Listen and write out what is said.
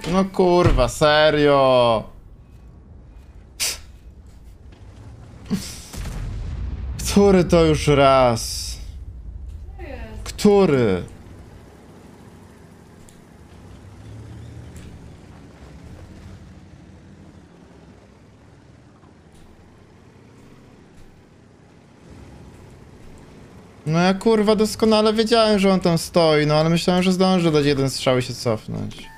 No kurwa, serio. Który to już raz? Co jest? Który? No ja kurwa doskonale wiedziałem, że on tam stoi, no ale myślałem, że zdąży dać jeden strzał i się cofnąć.